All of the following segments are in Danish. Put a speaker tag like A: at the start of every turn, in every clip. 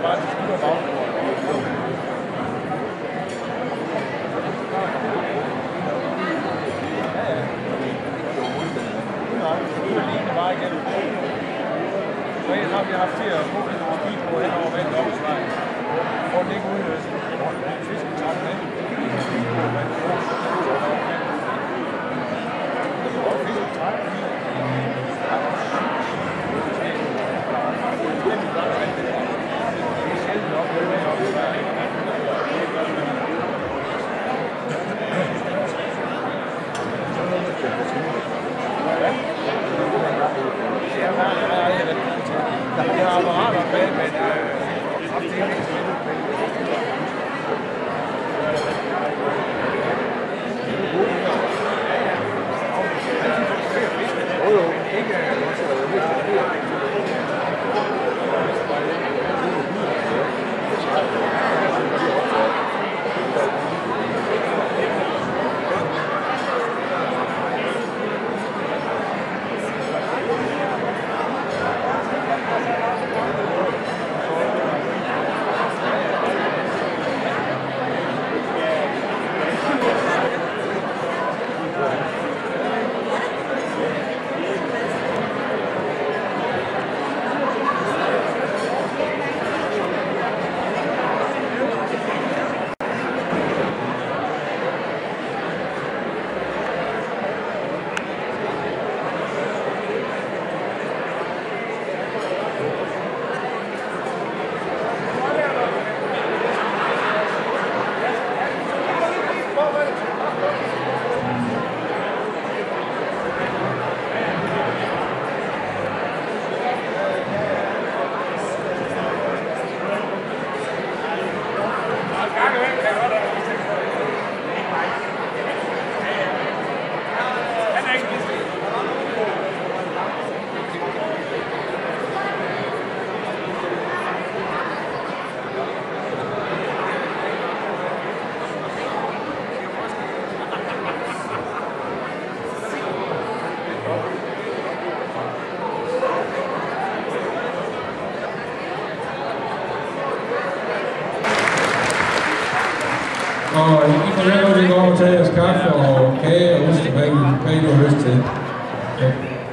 A: Og I får lade at gå over og tage jeres kaffe og kage og ost, hvad I nu har lyst til. Ja.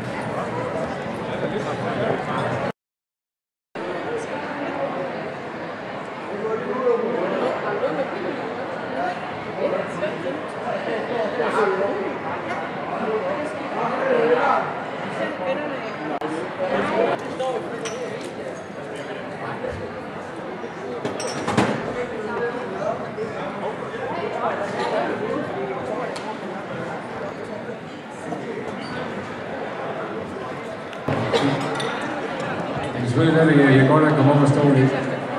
A: Selvfølgelig er det, jeg godt at komme op og stå lidt.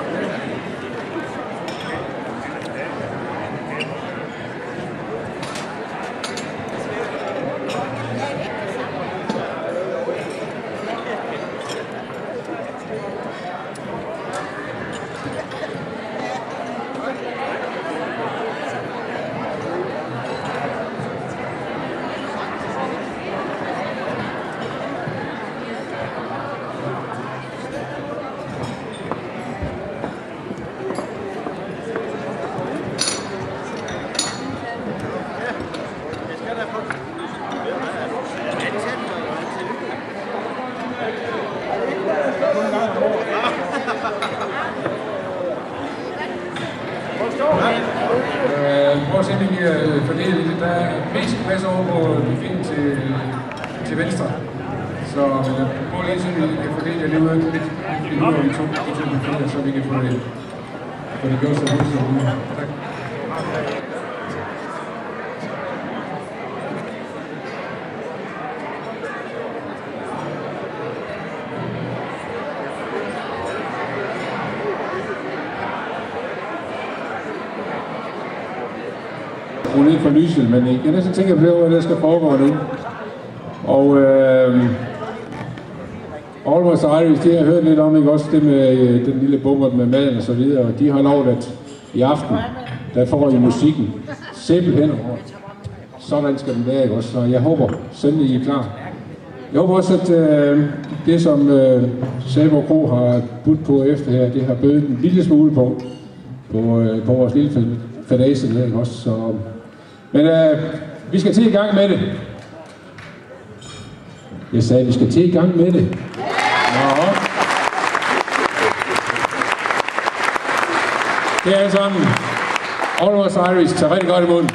A: Prøv at se, om vi kan fordele det. Der er mest plads over på buffeten til venstre. Så prøv lige, så vi kan fordele det lidt ud af de to buffeter, så vi kan få det gjort så hurtigt som muligt. Tak. Lidt for lyset, men jeg kan næsten tænke på det, hvor det skal foregå nu. Og Almost Irish, det har jeg hørt lidt om, ikke også det med den lille bummer med maden og så videre, og de har lovet, at i aften, der får I musikken simpelthen over. Sådan skal den være, ikke også? Så jeg håber, sendelig I er klar. Jeg håber også, at det, som Saborg Kro har budt på efter her, det har bødet en lille smule på vores lille fadase her, ikke også? Så, men vi skal til i gang med det. Jeg sagde, vi skal til i gang med det. Nå. Det er alle sammen. All Over Cyrus, tager rigtig godt imod.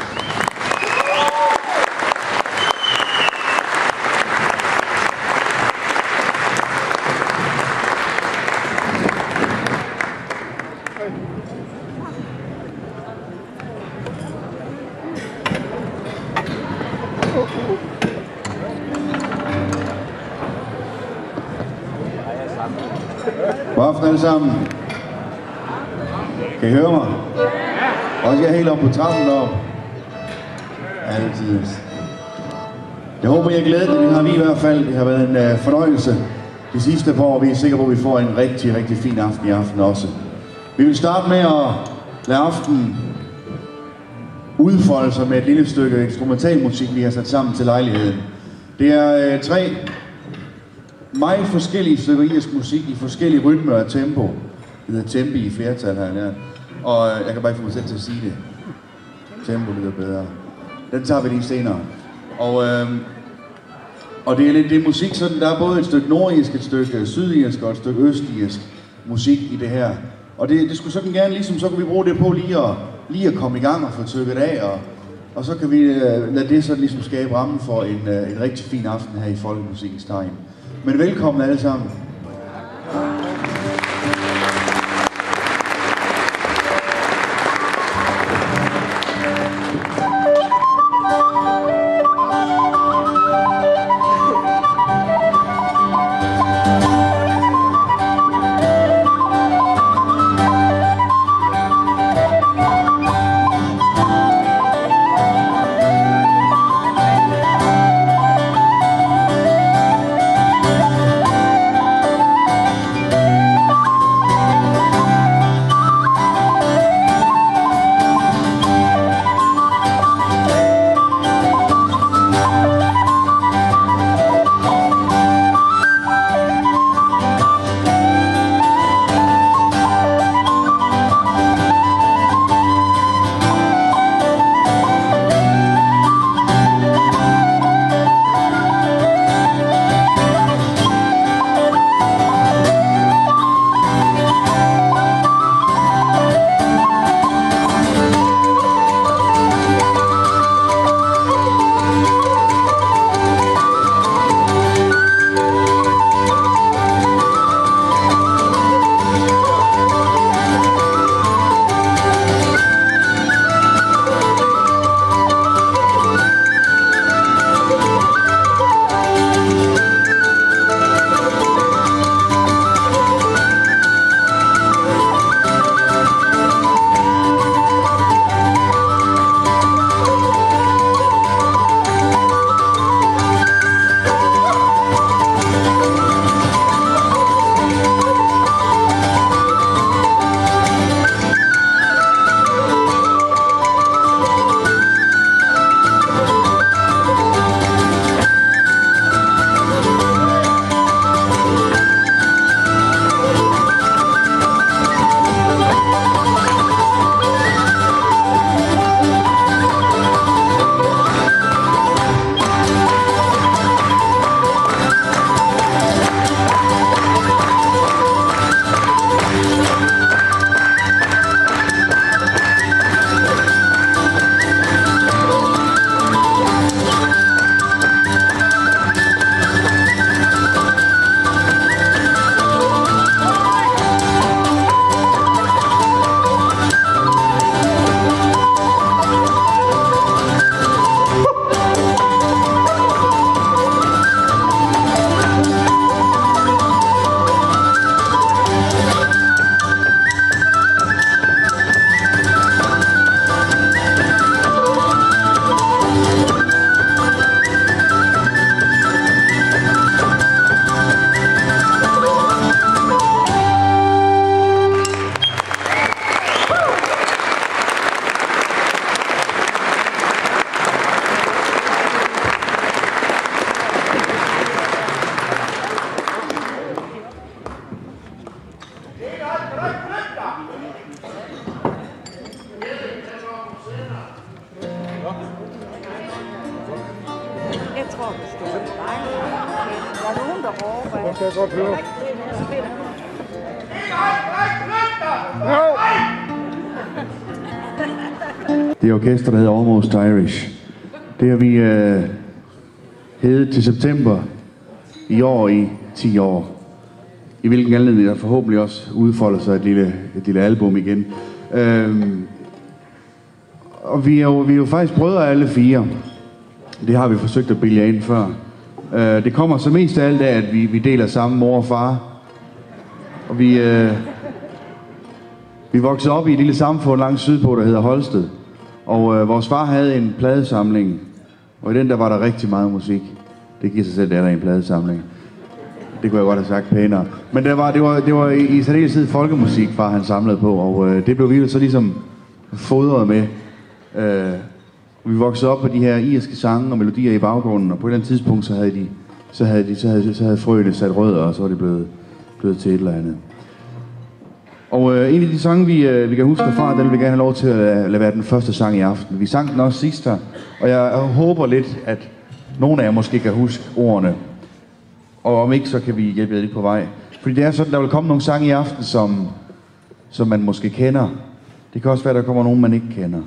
B: God aften alle sammen. Kan I høre mig? Også jeg er helt oppe på trappen deroppe. Altid. Jeg håber, jeg glæder det. Det har vi i hvert fald. Det har været en fornøjelse de sidste par år. Vi er sikre på, at vi får en rigtig, rigtig fin aften i aften også. Vi vil starte med at lade aftenen udfolde sig med et lille stykke instrumentalmusik, vi har sat sammen til lejligheden. Det er 3 meget forskellige stykker irsk musik i forskellige rytmer og tempo. Det hedder tempi i flertal her. Og jeg kan bare ikke få mig selv til at sige det. Tempo lyder bedre. Den tager vi lige senere. Og det er lidt det musik, sådan der er både et stykke nordirsk, et stykke sydirsk og et stykke østirsk musik i det her. Og det skulle sådan gerne ligesom, så kan vi bruge det på lige at komme i gang og få tykket af. Og så kan vi lade det sådan ligesom skabe rammen for en rigtig fin aften her i Folkemusikkens Tegn. Men velkommen alle sammen.
C: Jeg tror, det skal være dig. Der er nogen, der råber.
A: Hvor skal jeg godt høre?
B: Det er orkester, der hedder Almost Irish. Det har vi heddet til september i år i 10 år. I hvilken anledning der forhåbentlig også udfolder sig et lille album igen. Og vi er jo faktisk brødre alle 4. Det har vi forsøgt at bilde ind før. Det kommer så mest af alt af, at vi deler samme mor og far. Og vi voksede op i et lille samfund langt sydpå, der hedder Holsted. Og vores far havde en pladesamling, og i den der var der rigtig meget musik. Det giver sig selv, der er en pladesamling. Det kunne jeg godt have sagt pænere. Men det var i særdeleshed folkemusik, far han samlede på, og det blev vi så ligesom fodret med. Vi voksede op på de her irske sange og melodier i baggrunden, og på et eller andet tidspunkt så havde frøene sat rødder, og så var det blevet til et eller andet. Og en af de sange, vi kan huske derfra, den vil vi gerne have lov til at lade være den første sang i aften. Vi sang den også sidst her, og jeg håber lidt, at nogle af jer måske kan huske ordene. Og om ikke, så kan vi hjælpe jer lidt på vej. Fordi det er sådan, der vil komme nogle sange i aften, som man måske kender. Det kan også være, der kommer nogen, man ikke kender.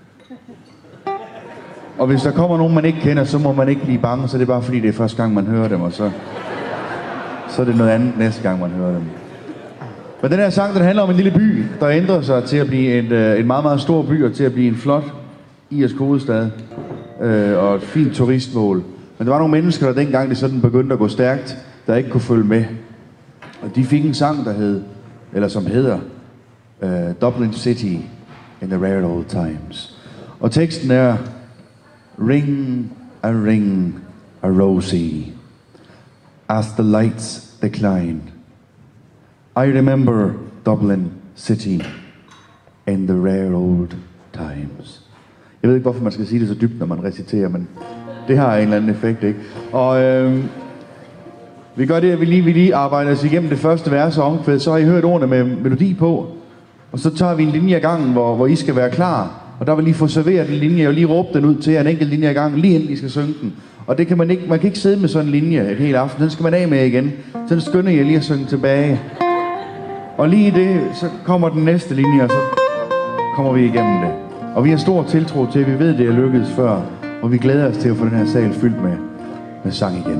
B: Og hvis der kommer nogen, man ikke kender, så må man ikke blive bange, så det er bare fordi, det er første gang, man hører dem, og så er det noget andet næste gang, man hører dem. Men den her sang, den handler om en lille by, der ændrer sig til at blive en meget, meget stor by, og til at blive en flot irsk hovedstad, og et fint turistmål. Men der var nogle mennesker, der dengang det sådan begyndte at gå stærkt, der ikke kunne følge med. Og de fik en sang, som hedder Dublin City in the Rare Old Times. Og teksten er: Ring a rosy, as the lights decline. I remember Dublin City in the rare old times. Jeg ved ikke, hvorfor man skal sige det så dybt, når man reciterer, men det har en eller anden effekt, ikke? Og vi gør det, at vi lige arbejder os igennem det første vers og omkvæd, så har I hørt ordene med melodi på, og så tager vi en linje ad gangen, hvor I skal være klar, og der vil lige få serveret en linje, og lige råbe den ud til jer en enkelt linje ad gangen, lige inden I skal synge den. Og det kan man kan ikke sidde med sådan en linje et helt aften, den skal man af med igen. Så skynder jeg lige at synge tilbage. Og lige i det, så kommer den næste linje, og så kommer vi igennem det. Og vi har stor tiltro til, at vi ved, det er lykkedes før, og vi glæder os til at få den her sal fyldt med sang igen.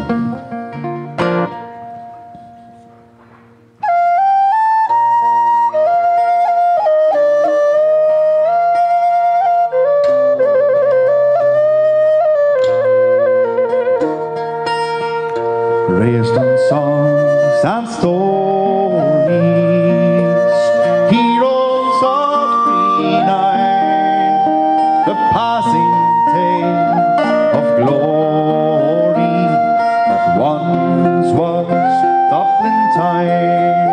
B: Raised on songs and stories, heroes of free night, the passing tale of glory that once was Dublin time.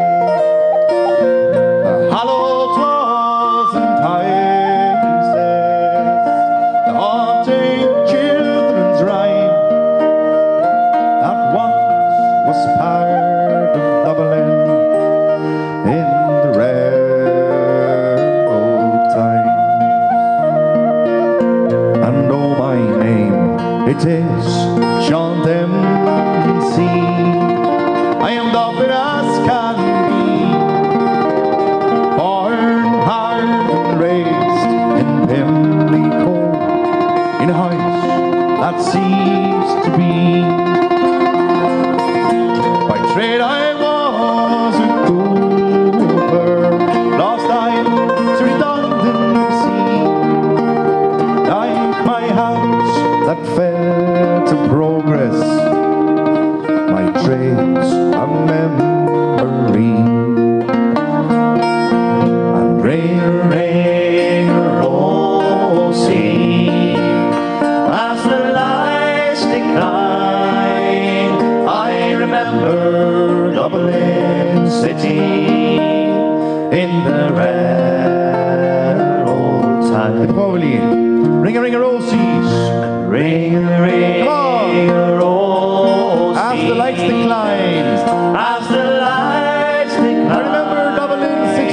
B: The hallowed walls and houses, the haunting children's rhyme that once was part of Dublin in the rare old times. And oh, my name, it is Sean Dempsey. I am Dublin as can be, born, hard and raised in Pimlico, in a house that ceased to be. By trade I was a cooper, lost I to redundancy, like my house that fell to progress, my trade's a memory. And ring, Rosie, as the lights decline, I remember Dublin City in the rare old time. Probably ring a Rosies, ring a Rosies, as the lights decline, as the lights decline. I remember Dublin City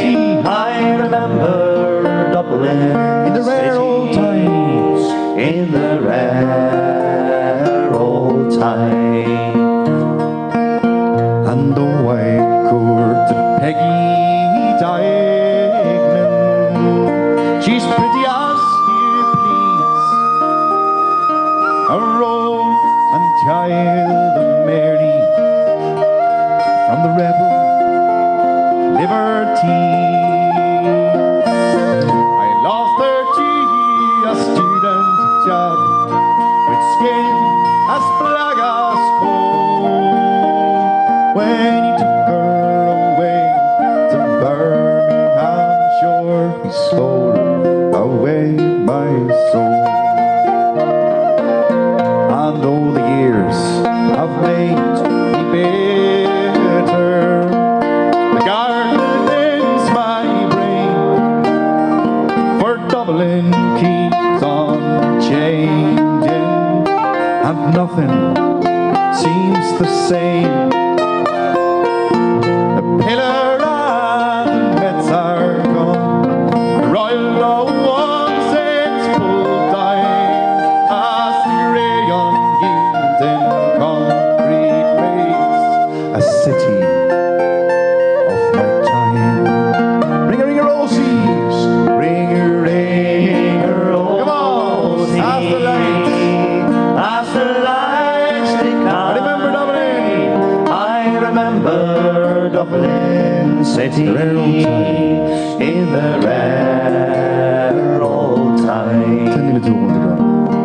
D: remember Dublin
B: in the rare old times,
D: in the rare old time.
B: And though I courted Peggy Diamond, she's pretty as you please, a roe and child of Mary from the rebel liberties. I lost her to a student job with skin as black as coal. When he took her away to Birmingham shore, he stole away my soul. And though the years have made me bitter, the garden's my brain, for Dublin keeps on changing, and nothing seems the same. The pillar and Mets are gone, the royal law once it's pulled down, as the grey unyielding concrete makes a city of my time. Ring a rosies, ring a rosies. Come on, as the lights,
D: As the lights decline,
B: I remember Dublin.
D: I remember Dublin City
B: The rare old time.
D: in the rare old time.
B: Tænd lige lidt til rundt, det gør.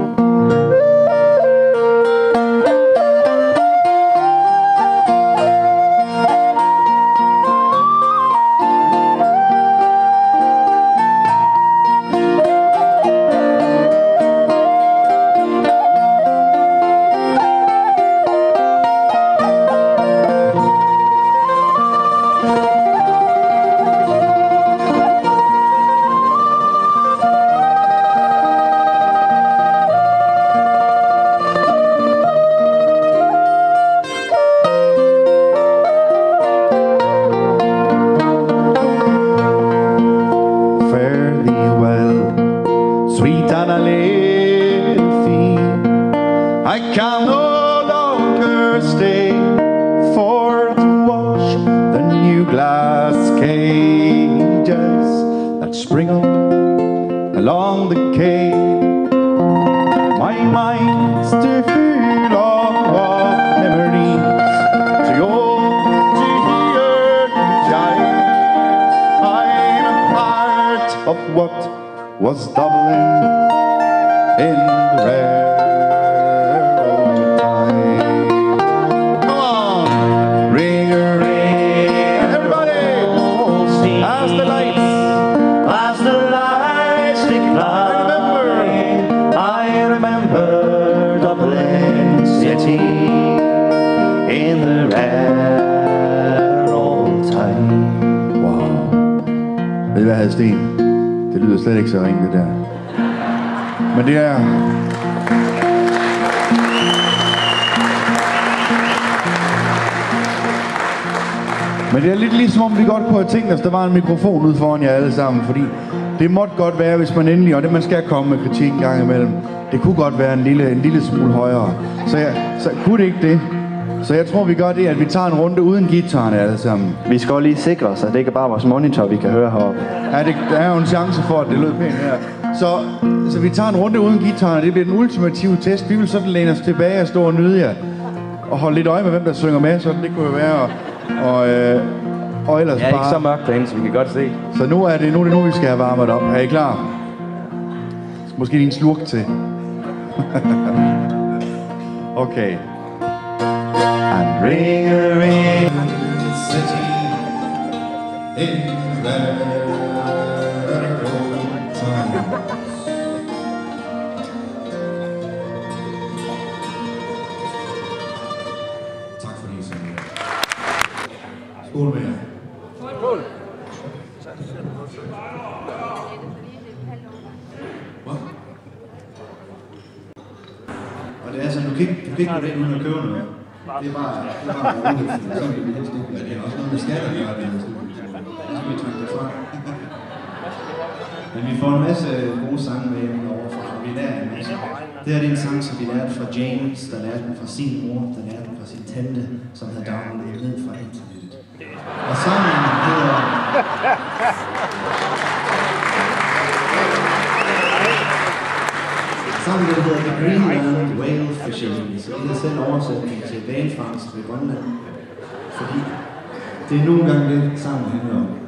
B: Fare thee well, sweet Annalethie. I can no longer stay for to watch the new glass cages that spring up along the quay. My mind's too full of memories to go to hear you jive. I'm a part of what was Dublin in the rare old time. Come on, ring a ring, everybody, as the lights,
D: As the lights decline, I remember Dublin City in the rare old time.
B: wow. Ved I hvad, Hadsten? Det lyder slet ikke så ringe, det der. Men det er... Men det er lidt ligesom om vi godt kunne have tænkt os, der var en mikrofon ude foran jer alle sammen, fordi det måtte godt være, hvis man endelig, og det man skal komme med kritik en gang imellem, det kunne godt være en lille smule højere. Så kunne det ikke det. Så jeg tror, vi gør det, at vi tager en runde uden guitarerne alle sammen.
E: Vi skal også lige sikre os, at det ikke er bare vores monitor, vi kan høre heroppe.
B: Ja, der er jo en chance for, at det lød pænt her. Så vi tager en runde uden guitarerne. Det bliver den ultimative test. Vi vil sådan læne os tilbage og stå og nyde jer. Og holde lidt øje med, hvem der synger med. Sådan det kunne jo være. Og ellers
E: Jeg er
B: bare...
E: ikke så mørkt derinde, så vi kan godt se.
B: Så nu er det nu, vi skal have varmet op. Er I klar? Måske lige en slurk til. Okay. And ring a ring city in the old time. Tak fordi I sang med. Skål med jer. Skål. Og det er sådan, du kan ikke gå ind uden at købe noget. Det er bare roligt, så vil vi helst ikke. Men det er også noget med skatter, der gør det. Så skal vi trække det fra.
F: Men vi får en masse gode sange med overfor, og vi lærer en masse. Det her er en sang, som vi lærte fra James, der lærte den fra sin mor, der lærte den fra sin tante, som havde downloadet ned fra internettet. Og sangen hedder... Sangen hedder The Greenland Whale Fishing, så vi har selv oversætning til hvalfangst ved Grønland. Fordi det er nogle gange det, sangen handler om.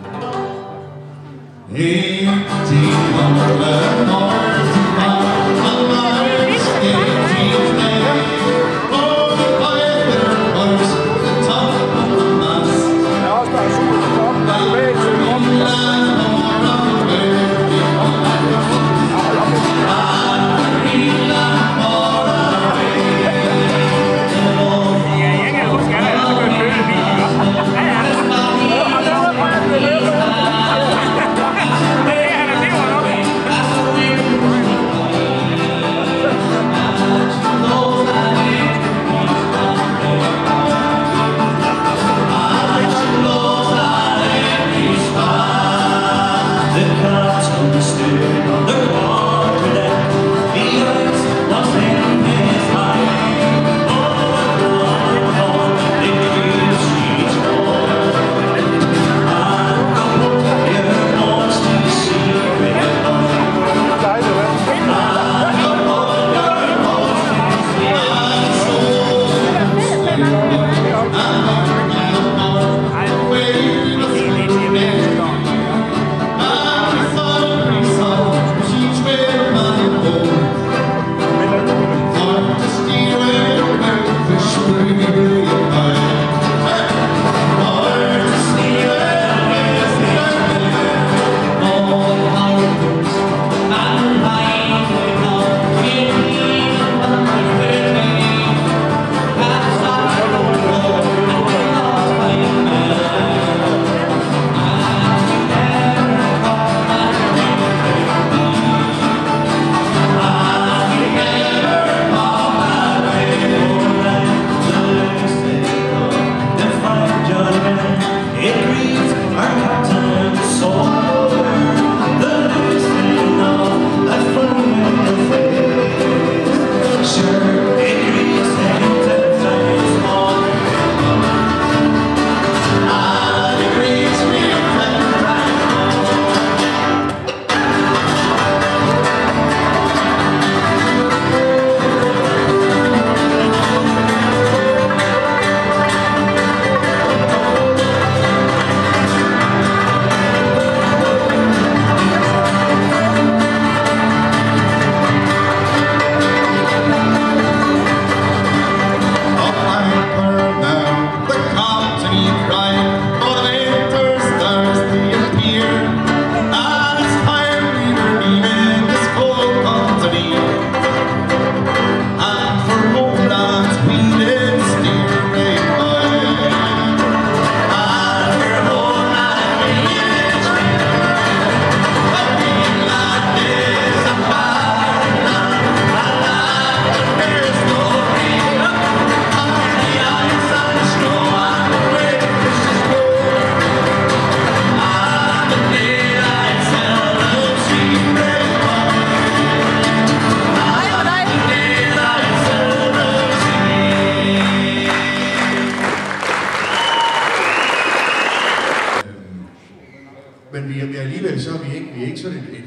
B: Men vi er alligevel så vi er ikke sådan et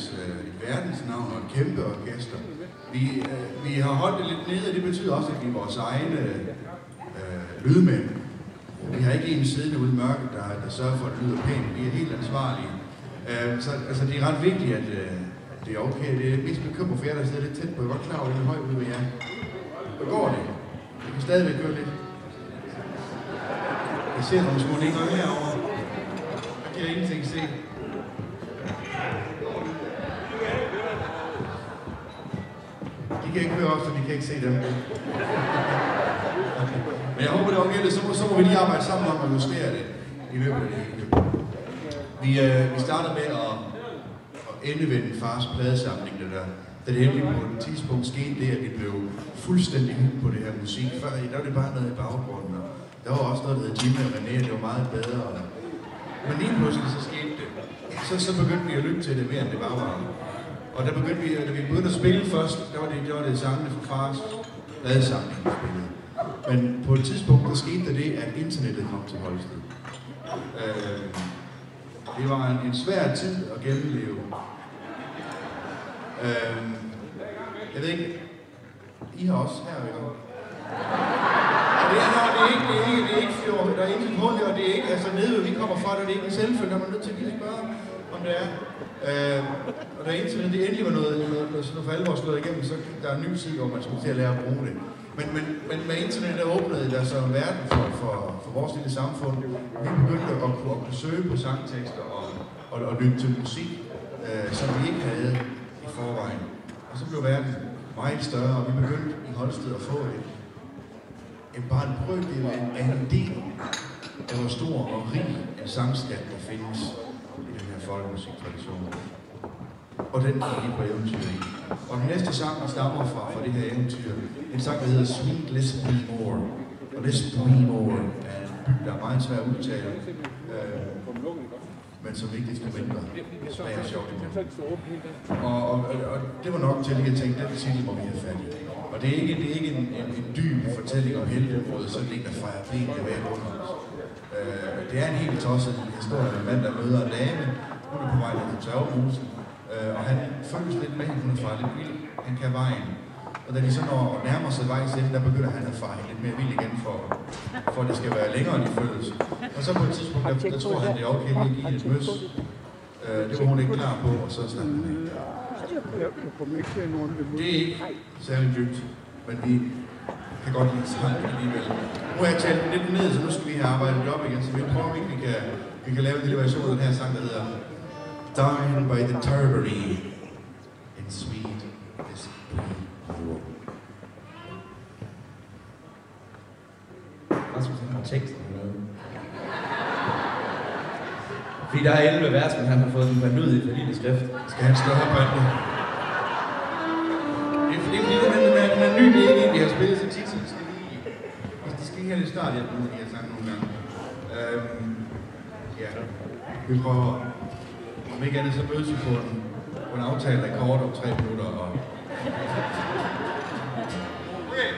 B: verdensnavn og et kæmpe orkester. Vi har holdt det lidt nede, og det betyder også, at vi er vores egne lydmænd. Vi har ikke en siddende ude i mørket, der sørger for, at det lyder pænt. Vi er helt ansvarlige. Så altså, det er ret vigtigt, at det er okay. Det er mest bekymret for jer, der sidder lidt tæt på. Jeg er godt klar over, at det er højt ude ved jer. Hvor går det? Vi kan stadigvæk køre lidt. Jeg ser nogle små ligger herovre. Der kan jeg ingenting se. De kan ikke høre os, så vi kan ikke se dem. Okay. Men jeg håber, det er okay, så må vi lige arbejde sammen om at justere det i løbet af det hele. Vi starter med at endevende fars pladesamling, da det endelig på et tidspunkt skete det, at vi blev fuldstændig hooked på det her musik. Før der var det bare noget i baggrunden, og der var også noget, der hed Jimmy og René, det var meget bedre. Men lige pludselig så skete det. så begyndte vi at lytte til det mere, end det bare var. Og da vi begyndte at spille først, der var det sangene fra Fars ladesangene, vi spillede. Men på et tidspunkt, der skete der det, at internettet kom til Holsted. Det var en svær tid at gennemleve. Jeg ved ikke, I har også her, ikke? Det er ikke fjord, der er intet hul, og det er ikke, altså nede hvor vi kommer fra, der er det ikke en selvfølge, der er man nødt til at lige spørge, om det er. Og da internet det endelig var noget for alvor slået igennem, så der er en ny tid, hvor man skulle til at lære at bruge det. Men med internet der åbnede der så verden for vores lille samfund. Vi begyndte at kunne søge på sangtekster og lytte til musik, som vi ikke havde i forvejen. Og så blev verden meget større, og vi begyndte i Holsted at få bare en brøkdel af en del af hvor stor og rig en sangskat, der findes i den her folkemusiktradition. Og den er vi på eventyr i. Og den næste sang, der stammer fra det her eventyr, en sang, der hedder Sweet Let's Be More. Og Let's Be More er en by, der er meget svær at udtale, men som ikke desto mindre smager sjovt. Og det var nok til at jeg tænkte, den titel må vi have fat i. Og det er ikke en dyb fortælling om heltemod, sådan en, der fejrer benene væk under os. Det er en helt tosset historie om en mand, der møder en dame. Hun er på vej til Tørvemosen, og han følges lidt med, hun er far lidt vild. Han kan vejen. Og da de så når nærmer sig vejs ende, der begynder han at fare lidt mere vild igen, for at det skal være længere end de føles. Og så på et tidspunkt, der tror han, det er okay lige at give et møs. Det var hun ikke klar på, og så snakker han ikke. Det er ikke særlig dybt, men vi kan godt lide sang alligevel. Nu har jeg talt lidt ned, så nu skal vi have arbejdet det op igen, så vi prøver ikke, vi kan lave en lille version af den her sang, der hedder Dying by the Turbary in Sweet Let's Be More.
G: Rasmus har teksten med. Fordi der er 11 vers, men han har fået den bandt ud i for lille skrift.
B: Skal han slå her på den? Det er fordi, den er ny, det er ikke en, vi har spillet så tit, så det skal ikke have lidt start hjælp, når de har sagt nogle gange. Ja, vi prøver. Om ikke andet, så mødes vi på en aftale akkord om 3 minutter. Okay.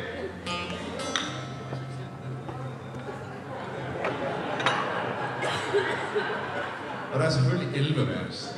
B: Og der er selvfølgelig 11 vers.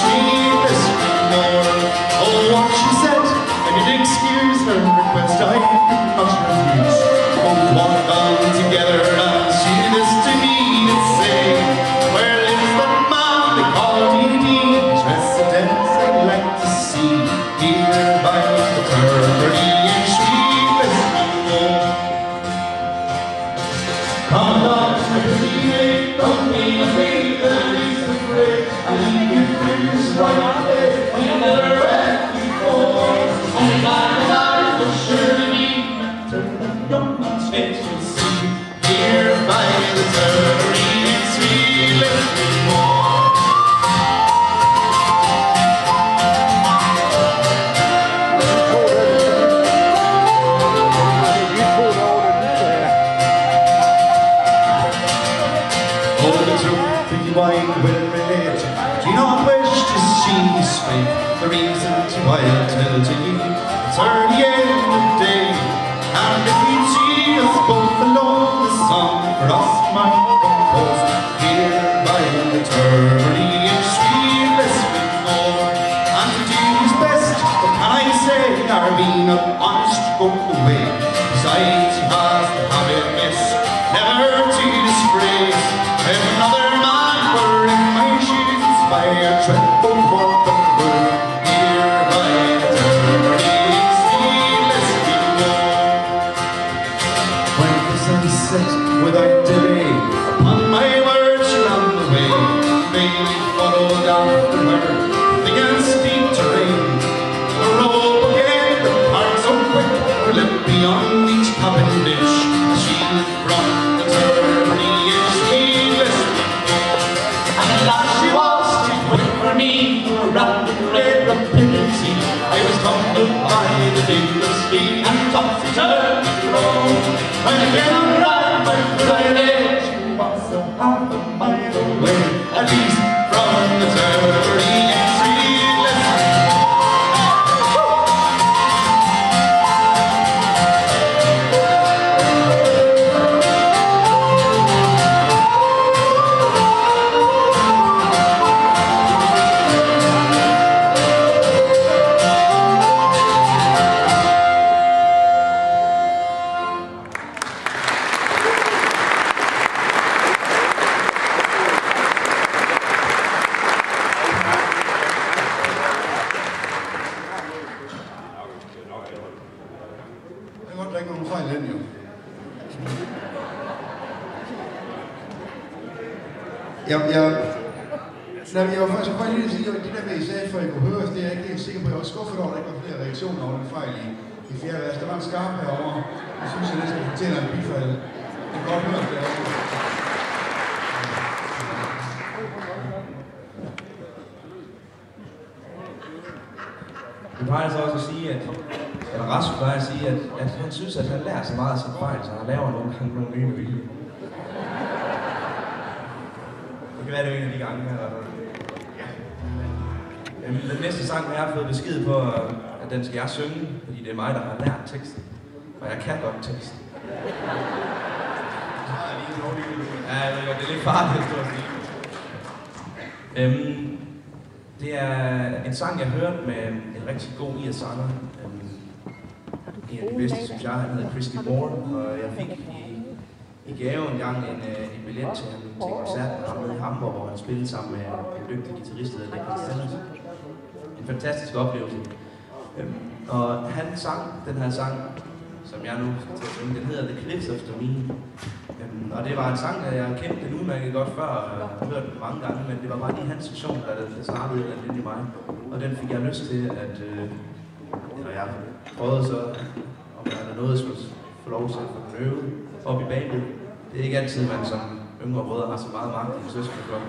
F: Excuse her request, I while till it's early in the day. And if you see us both alone, the song for us might compose. Here by eternity in sweet listening more. And to do his best, what can I say, our being an honest folk away. Besides, he has the habit, yes, never to disgrace. If another man were in my shoes, inspired, tread both walk the road. Here by eternity in sweet listening more. When the sun set without delay, upon my word she'll on the way. Bailey followed after her, thick and steep terrain. The rope again, the park so quick, we left beyond each cabin ditch. She from the eternity in sweet listening more. And at last she was too quick for me, around the red rapidity. I was tumbled by the dingless steed and topsy-turvy road. When again on right went I lay, she was a half a mile away, at least from the eternity in sweet listening.
B: Jeg var faktisk bare lige at sige, at det der med, I sagde, før I kunne høre os, det er jeg ikke helt sikker på. Jeg var skuffet over, at der ikke var flere reaktioner over den fejl i fjerde vers. Der var en skarp herovre. Jeg synes, jeg næsten fortæller en bifald. Det er godt hørt derovre.
G: Vi plejer så også at sige, eller Rasmus plejer at sige, at han synes, at han lærer så meget af sin fejl, så han laver nogle gange nogle nye med vilje. Det kan være, det er en af de gange her. Den næste sang, jeg har fået besked på, at den skal jeg synge, fordi det er mig, der har lært teksten. Og jeg kan godt teksten. Ja, jeg ved godt, det er lidt farligt, stort set. Det er en sang, jeg hørte med en rigtig god IS-sanger. En af de bedste, synes jeg, han hedder Christy Moore. Og jeg fik i gave en gang en billet til koncert med ham nede i Hamburg, hvor han spillede sammen med en dygtig guitarist, der hedder Nick Stenners. En fantastisk oplevelse. Og han sang den her sang, som jeg nu skal til at synge, den hedder The Cliffs of Domain. Og det var en sang, der jeg kendte den udmærket godt før, og jeg har hørt den mange gange, men det var bare lige hans version, der startede lidt i mig. Og den fik jeg lyst til, at når jeg prøvede så, om der er noget, jeg skulle få lov til at få den øvet op i bagved. Det er ikke altid, man som yngre brødre har så meget magt i en søskenflok.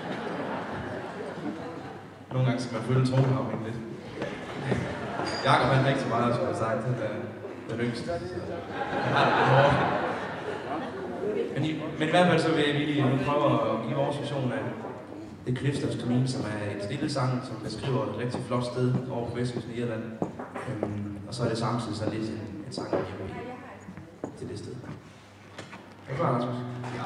G: Nogle gange skal man føle tronhavning lidt. Jakob han er ikke så meget, som jeg har sagt, han er den yngste. Han har det lidt hårdt. Men i hvert fald så vil jeg lige nu prøve at give vores version af The Cliffs of Domain, som er et stille sang, som beskriver et rigtig flot sted over på vestkysten i Irland. Og så er det samtidig så lidt en sang til det sted. Er du klar, Rasmus? Ja.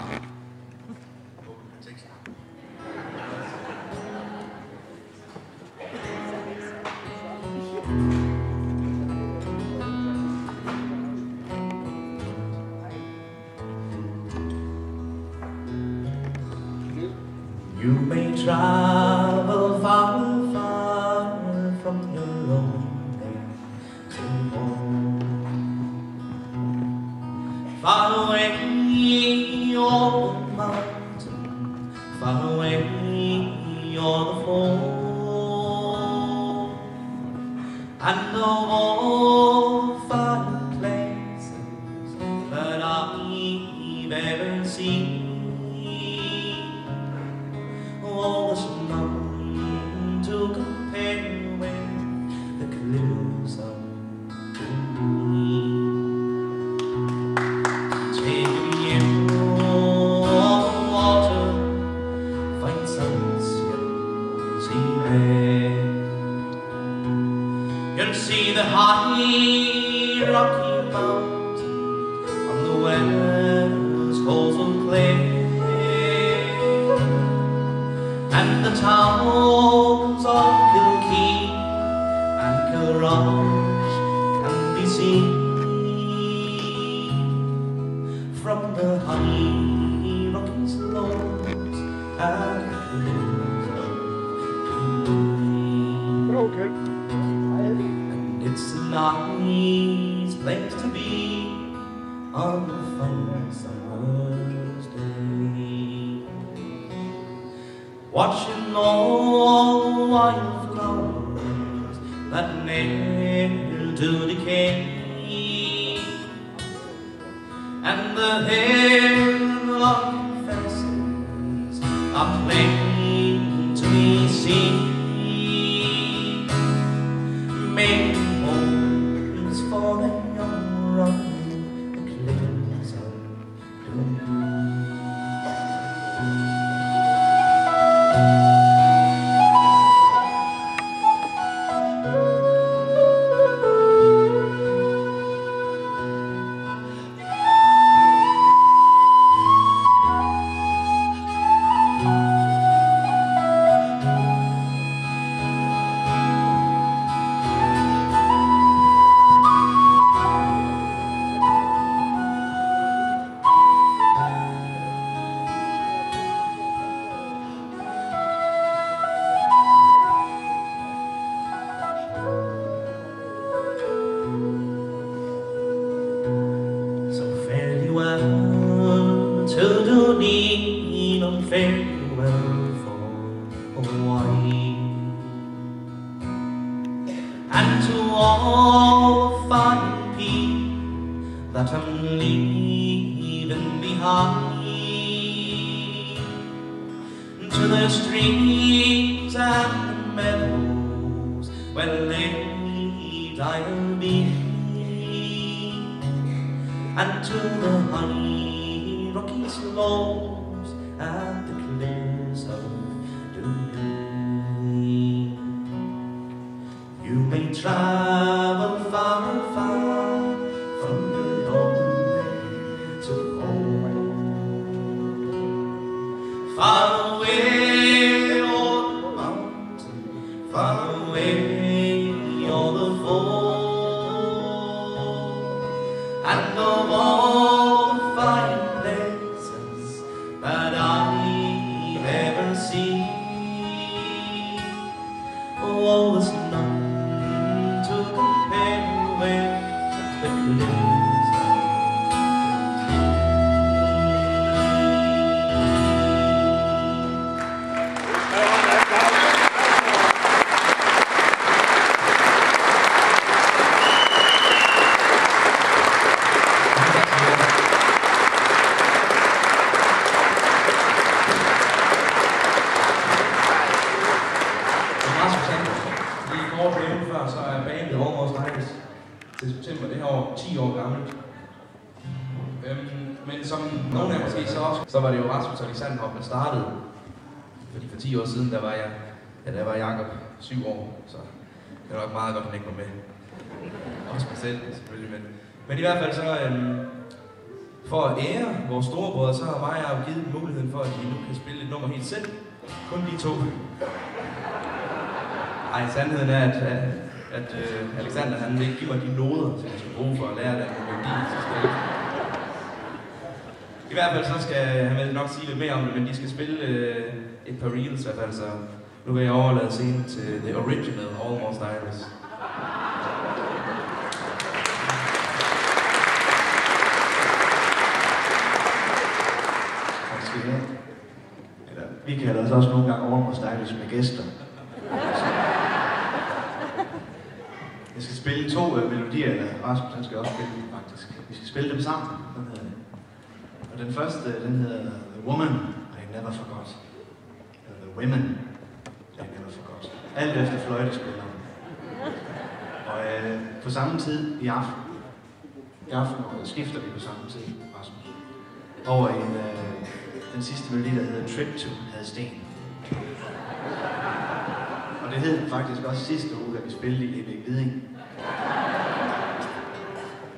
G: You may travel far, far from your own home. Far away on the mountain, far away on the fall, and all far places that I've ever seen. Oh, there's none to compare with the cliffs of Domain. Take me in water, find sunset, sea red. Rocky Mountains on the west coast of Clay, and the towns of Kilkee and Kilrush can be seen from the high rocky slopes and hills of Killeen.
B: Okay.
G: And it's a nice place to be on a fine summer's day, watching all the wildflowers that near to decay, and the hair-long faces are plain to be seen, making homes for the young run the cliffs of Doon. To Dunedin on farewell for Hawaii, and to all the fine people that I'm leaving behind, to the streams and the meadows where late I'll be, and to the honey rocky slopes and the cliffs of Doon. You may travel far, far from your home to home, far away o'er the mountain, far away o'er the foam, and of all the fine places that I've ever seen, oh, there's none to compare with the cliffs of så er bandet Almost Iris til september det her år 10 år gammelt. Men som nogle af jer måske så var det jo Rasmus Alexander, der startede. Fordi for 10 år siden, der var Jakob 7 år, så det var nok meget godt, at han ikke var med. Også mig selv, selvfølgelig. Men i hvert fald så, for at ære vores storebrødre, så har mig og Jakob givet muligheden for, at de nu kan spille et nummer helt selv. Kun de to. Ej, sandheden er, at Alexander han vil ikke give mig de noder, som jeg skal bruge for at lære den melodi. I hvert fald så skal han vel nok sige lidt mere om det, men de skal spille et par reels i hvert fald, så nu vil jeg overlade scenen til The Original Almost Iris.
F: Tak skal I have. Eller, vi kalder os også nogle gange Almost Iris med gæster. Jeg skal spille 2 melodier, eller Rasmus han skal også spille dem faktisk. Vi skal spille dem sammen, den hedder det. Og den første, den hedder The Woman I Never Forgot. Eller The Women I Never Forgot. Alt efter fløjtespilleren. Og på samme tid i aften. I aften skifter vi på samme tid, Rasmus. Over i den sidste melodi, der hedder Trip to Hadsten. Og det hed faktisk også sidste uge, da vi spillede i Ebæk Viding.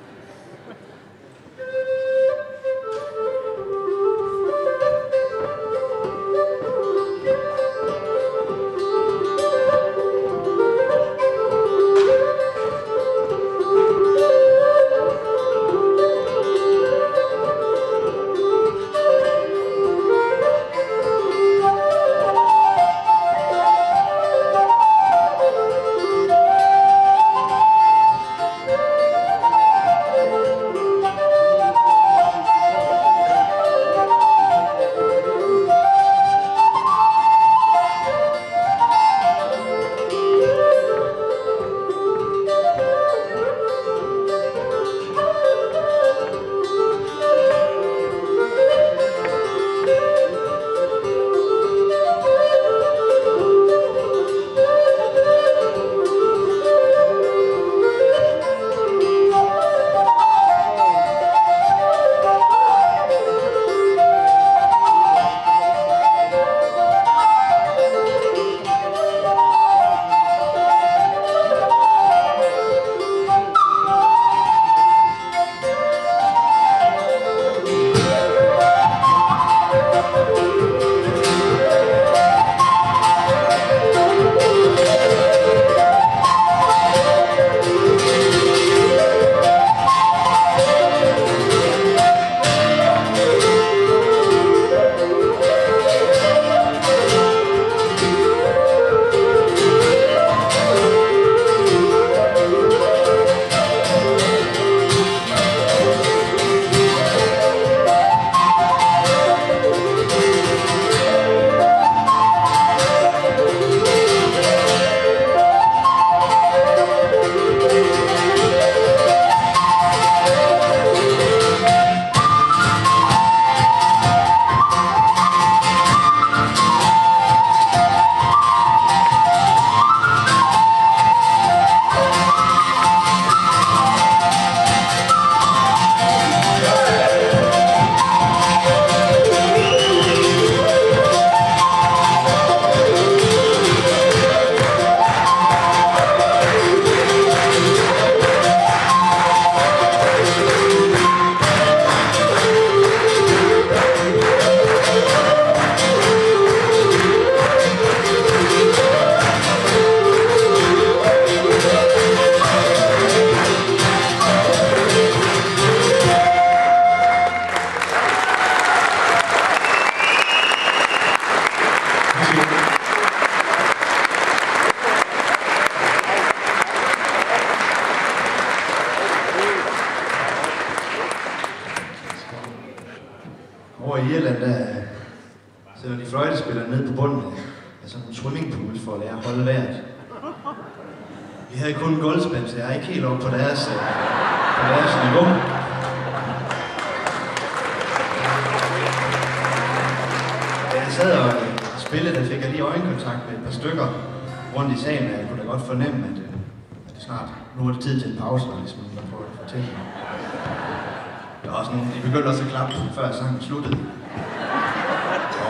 F: i Irland, der sætter de fløjtespillere ned på bunden af sådan en swimmingpool for at lære at holde vejret. Vi havde kun en gulvspand, så jeg er ikke helt oppe på deres niveau. Da jeg sad og spillede, der fik jeg lige øjenkontakt med et par stykker rundt i salen, og jeg kunne da godt fornemme, at snart nu er det tid til en pause, og ligesom der prøver at fortælle mig. Der var også nogle, de begyndte også at klappe, før sangen sluttede. Og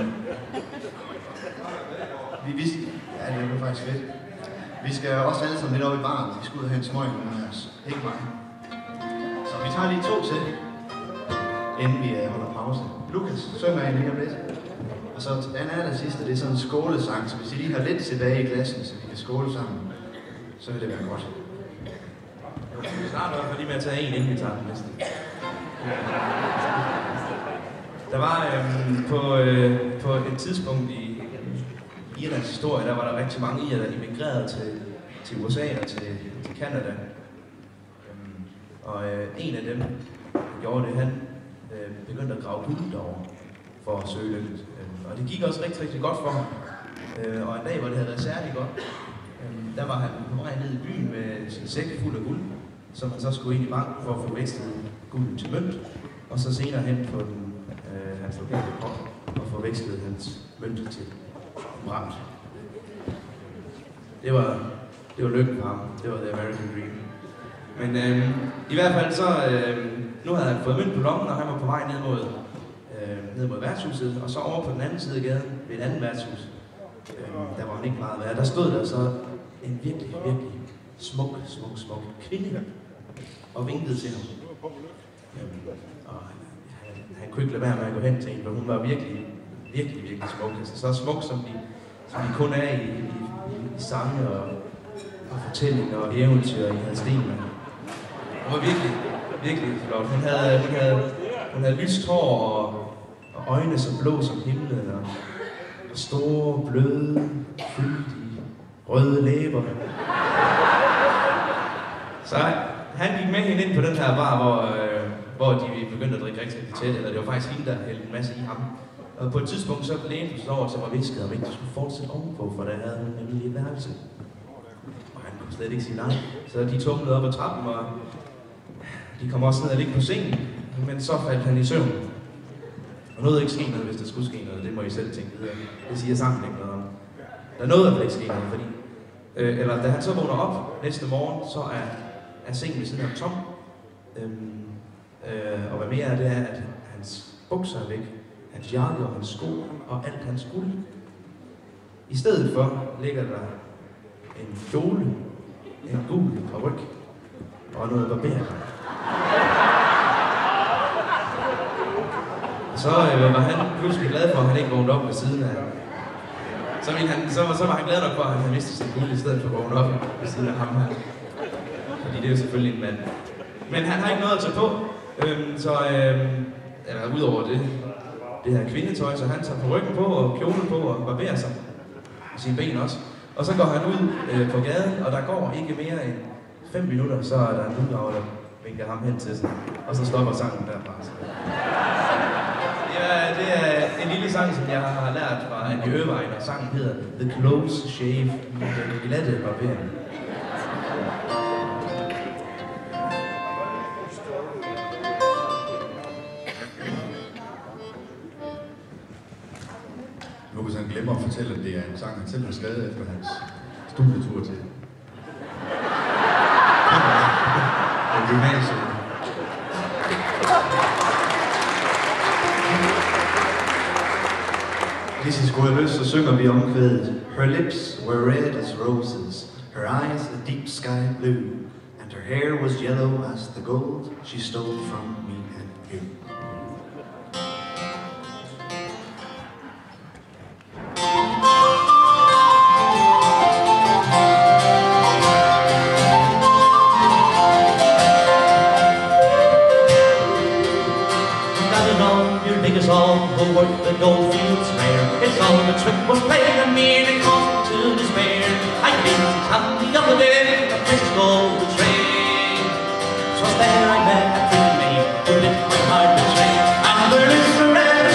F: vi vidste, ja det var faktisk fedt. Vi skal også alle sammen lidt op i baren, vi skal ud og hente smøg med os, ikke mig. Så vi tager lige 2 til, inden vi holder pause. Lukas synger en lige om lidt. Og så den sidste, det er sådan en skålesang, så hvis I lige har lidt tilbage i klassen, så vi kan skåle sammen, så vil det være godt.
G: Vi starter i hvert fald lige med at tage en, inden vi tager den næste. Der var på et tidspunkt i Irlands historie, der var der rigtig mange irere, der immigrerede til USA og til Canada. Og en af dem, der gjorde det, han begyndte at grave guld derovre for at søge det. Og det gik også rigtig, rigtig godt for ham. Og en dag, hvor det havde været særligt godt, der var han på vej ned i byen med sin sæk fuld af guld, som han så skulle ind i banken for at få vekslet guld til mønt, og så senere hen på hans lokale krop og få vekslet hans mønt til brand. Det var lykken for ham. Det var the American Dream. Men i hvert fald så, nu havde han fået mønt på lommen, og han var på vej ned mod værtshuset, og så over på den anden side af gaden, ved et andet værtshus, der var han ikke meget værd. Der stod der så en virkelig smuk kvinde og vinkede til ham. Og han kunne ikke lade være med at gå hen til hende, for hun var virkelig smuk. Altså, så smuk, som de kun er i sange og fortællinger og eventyr i Hans Stegelmann. Hun var virkelig flot. Hun havde lyst hår og øjne så blå som himlen og store, bløde, fyldige, røde læber. Så han gik med hende ind på den her bar, hvor de begyndte at drikke rigtig tæt, eller det var faktisk hende, der hældte en masse i ham. Og på et tidspunkt så lænede hun sig over til mig viskede, om ikke de skulle fortsætte ovenpå, for der havde hun nemlig et værelse. Og han kunne slet ikke sige nej. Så de tumlede op ad trappen, og de kom også ned og ligge på sengen, men så faldt han i søvn. Og noget ikke ske noget, hvis der skulle ske noget, det må I selv tænke videre. Det siger sammen ikke noget om. Der er noget, der ikke ske noget, fordi... eller da han så vågner op næste morgen, så er sengen ved siden af tom. Og hvad mere er det, at hans bukser er væk, hans jakke og hans sko og alt hans guld. I stedet for ligger der en kjole, en gul paryk og noget barbering. Så var han pludselig glad for, at han ikke vågnede op ved siden af. Så var han glad nok for, at han havde mistet sin guld i stedet for at vågne op ved siden af ham her. Fordi det er jo selvfølgelig en mand. Men han har ikke noget at tage på. Eller udover det her kvindetøj, så han tager på ryggen på og kjolen på og barberer sig. Og sine ben også. Og så går han ud på gaden, og der går ikke mere end 5 minutter, så er der en budgraver, der vinker ham hen til sig. Og så stopper sangen derfra. Ja, det er en lille sang, som jeg har lært fra Andy Irvine, og sangen hedder The Close Shave, den glatte barbering.
B: Lukas han glemmer at fortælle, at det er en sang, han selv har skrevet efter hans studietur til gymnasiet.
F: Hvis I skulle have lyst, så synger vi omkvædet. Her lips were red as roses, her eyes a deep sky blue, and her hair was yellow as the gold she stole from me and you.
D: Who worked the gold fields rare. It's all the trick was played on me and it caused me to despair. I came to town the other day, a precious gold train. 'Twas there I met a pretty maid who did my heart betray. And her lips were red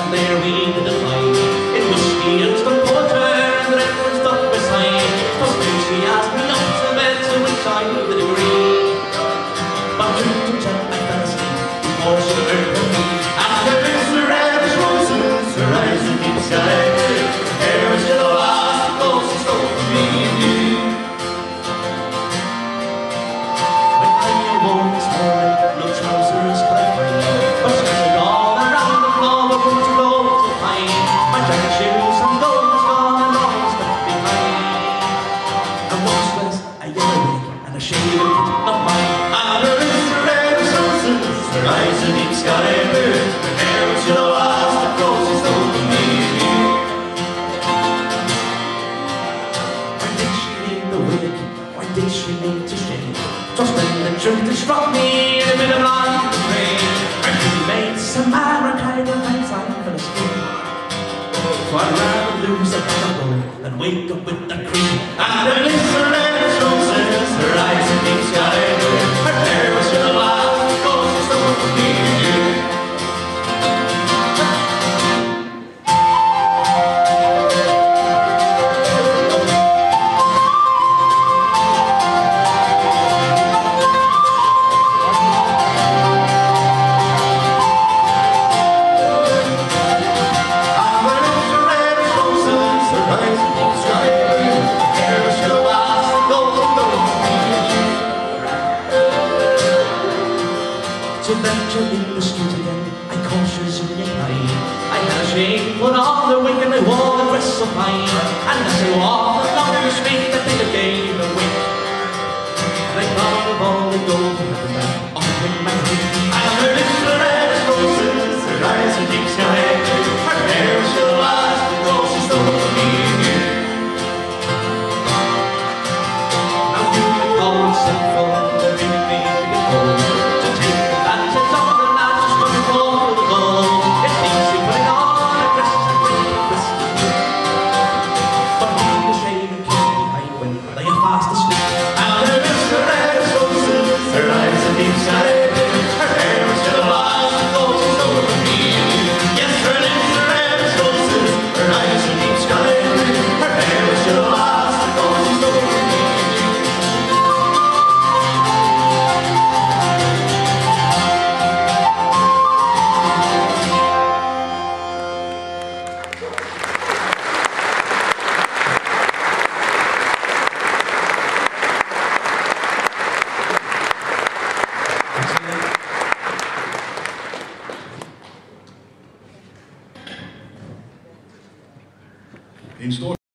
D: and there we did a fight. In whiskey and some porter and the rest was stuck beside. For then she asked me up to bed, to which I did agree. But truth to tell, I fell asleep before she heard her feet. And her lips were red as roses, her eyes were deep sky blue. Her hair was yellow as the ghost she stole from me and you. When I awoke this morning, no trousers could I find, but scattered all around the floor were boots and clothes of mine. My jacket, shoes and gold was gone and all was left behind. And once was a yellow wig and a shaven kit of mine. And her lips were red as roses, her eyes a deep sky blue. Her hair was yellow as the ghost she stole from me and you. When did she leave the wig? When did she need to shave? Just when the truth had struck me in the middle of the rain. When she made some kind of nights I'm gonna skin. So I'd rather lose a bottle than wake up with the cream. And her lips were red as roses, her eyes a deep sky blue. Her hair was yellow as the ghost she stole from me and you. To venture in the street again, I cautiously applied. I had a shade, put on the wig and I wore a dress of mine. And as I walked along the street, I think I gave a wink. And I thought of all the gold in the back up in my head. And her lips were red as roses, her eyes a deep sky blue. Her hair was yellow as the ghost she stole from me and you. Now you may call it sinful, or you may be a fool.
A: En stor